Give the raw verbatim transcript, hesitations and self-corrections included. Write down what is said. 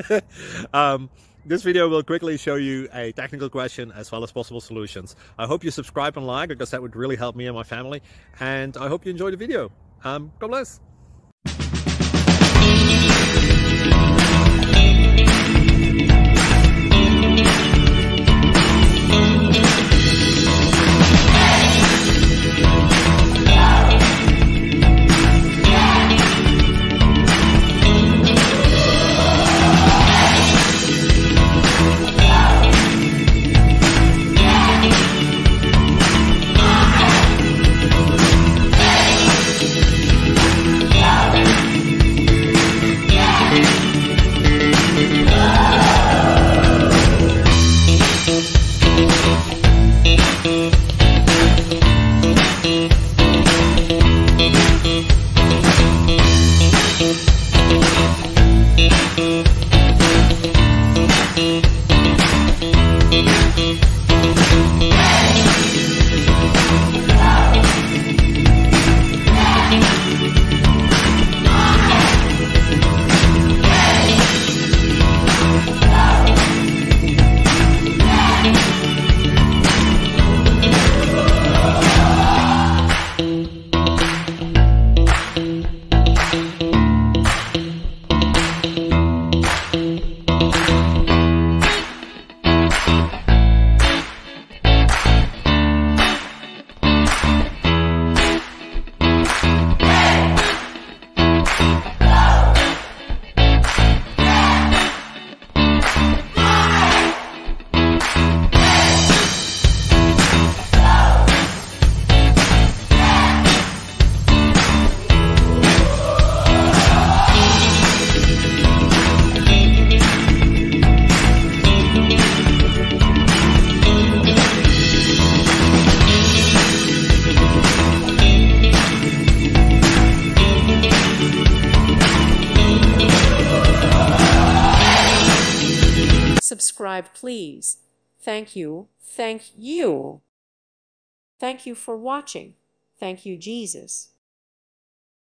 um, this video will quickly show you a technical question as well as possible solutions. I hope you subscribe and like, because that would really help me and my family. And I hope you enjoy the video. Um, God bless. Subscribe, please. Thank you. Thank you. Thank you for watching. Thank you, Jesus.